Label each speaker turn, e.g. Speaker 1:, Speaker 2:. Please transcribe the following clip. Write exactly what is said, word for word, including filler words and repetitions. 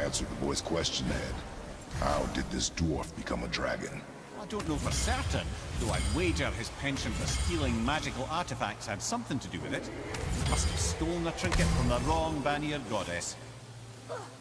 Speaker 1: answered the boy's question, Ed. How did this dwarf become a dragon?
Speaker 2: I don't know for certain, though I'd wager his penchant for stealing magical artifacts had something to do with it. He must have stolen a trinket from the wrong Vanir goddess.